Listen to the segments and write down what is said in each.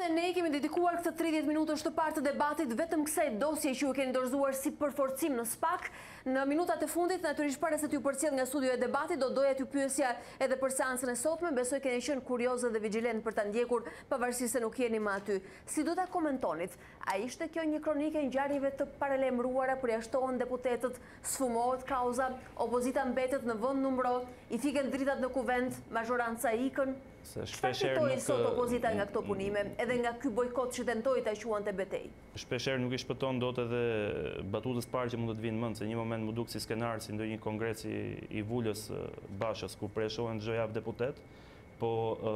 Se ne kemi dedikuar këtë 30 minutash të parë të debatit vetëm kësaj dosje që ju keni dorëzuar si përforcim në SPAK. Në minutat e fundit, natyrisht para se t'ju përcjell nga studio e debatit, do doja t'ju pyesja edhe për seancën e sotme. Besoj keni qenë kurioze dhe vigjilent për ta ndjekur, pavarësisht se nuk jeni më aty. Si do ta komentonit? A ishte kjo një kronike ngjarjeve të paralajmëruara, përjashtohen deputetët, sfumohet kauza, opozita mbetet në vend numëro, i fiken dritat në kuvent, mazhoranca ikën? Çfarë fitoi sot opozita nga këto punime, edhe nga ky bojkot që tentoi ta quante betejë? Shpeshherë nuk i shpëton dot edhe batutës parë që mund të vinë mend, se një moment më duk si skenar, si ndonjë kongres i Vulës Bashës, ku preshohen çdo javë deputet, po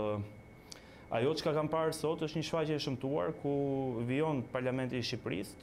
ajo çka kam parë sot është një shfaqje e shëmtuar ku vijon Parlamenti i Shqipërisë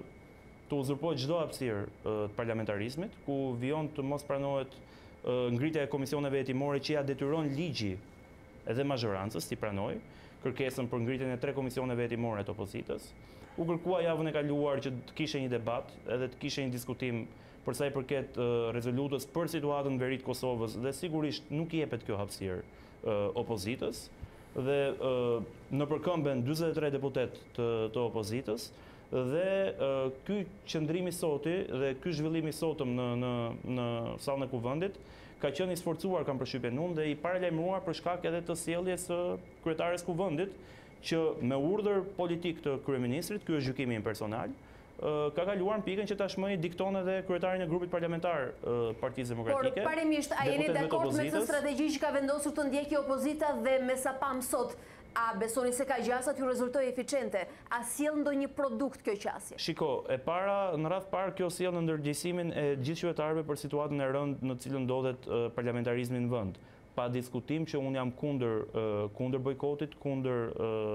të uzurpojë çdo hapësirë të parlamentarizmit, ku vijon të mos pranohet ngritja e komisioneve hetimore që ja detyron ligji edhe mazhorancës t'i pranoj kërkesën për ngritjen e 3 komisioneve hetimore të opozitës. U kërkua javën e kaluar që të kishe një debat edhe të kishe një diskutim për sa i përket rezolutës për situatën në veri të Kosovës, dhe sigurisht nuk i jepet kjo hapësirë opozitës, dhe në përkëmben 43 deputet të opozitës, dhe ky qëndrimi soti dhe ky zhvillimi sotëm në sallën e kuvendit ka qenë i sforcuar, kam përshtypjen unë, dhe i paralajmëruar për shkak edhe të sjelljes së kryetares kuvendit, që me urdhër politik të kryeministrit, ky është gjykimi im personal, ka kaluar në pikën që tashmë i dikton edhe kryetarin e grupit parlamentar Partisë Demokratike. Por parimisht, a jeni dakord me këtë strategji që ka vendosur të ndjekë opozita, dhe me sa pam sot, a besoni se ka gjasa t'ju rezultoj eficiente? A sjell ndonjë produkt kjo qasje? Shiko, në radh parë kjo sjell në ndërgjegjësimin e gjithë qytetarëve për situatën e rëndë në cilën ndodhet parlamentarizmi në vend. Pa diskutim që unë jam kundër bojkotit, kundër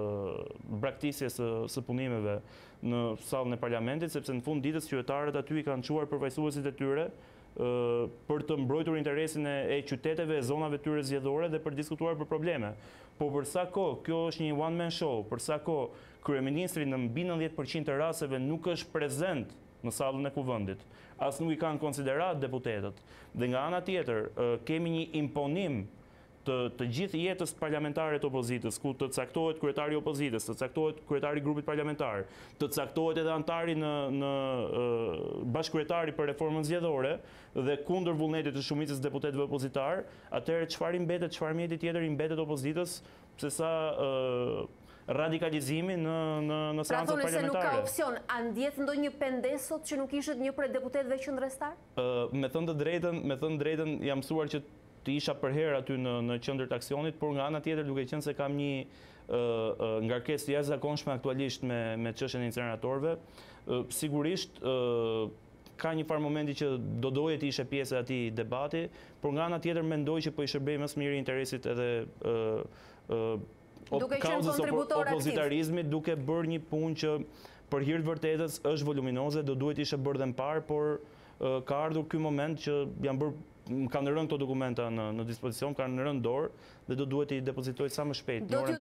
braktisjes së punimeve në sallën e parlamentit, sepse në fund ditës qytetarët aty i kanë çuar përfaqësuesit e tyre për të mbrojtur interesin e qyteteve, e zonave tyre zgjedhore dhe për diskutuar për probleme. Po për sa kohë kjo është një one man show, për sa kohë kryeministri në mbi 90% të rasteve nuk është prezent në sallën e kuvendit, as nuk i kanë konsiderat deputetët, dhe nga ana tjetër kemi një imponim të gjithë jetës parlamentare të opozitës, ku të caktohet kryetari i opozitës, të caktohet kryetari i grupit parlamentar, të caktohet edhe antari në bashkëkryetari për reformën zgjedhore, dhe kundër vullnetit të shumicës deputetëve opozitar, atëherë çfarë imbetet, çfarë mjeti tjetër imbetet opozitës, pse sa radikalizimi në seancat parlamentare. Pra thoni se nuk ka opsion, a ndjet ndonjë pendes sot që nuk ishit një prej deputetëve qendrështar? Me thënë të drejtën, jam mësuar që të isha për herë aty në qendër të aksionit, por nga ana tjetër duke qenë se kam një ngarkesë jashtëzakonshme aktualisht me çështjen e inceneratorëve, sigurisht ka një farë momenti që do doje të ishe pjesë e atij debati, por nga ana tjetër mendoj që po i shërbej më së miri interesit edhe kauzës opozitarizmit, duke bërë një punë që për hir të vërtetës është voluminoze, do duhet ishe bërë dhe më parë, por ka ardhur ky moment që kanë rënë këto dokumenta në dispozicion, kanë rënë dorë dhe do duhet i depozitoj sa më shpejt.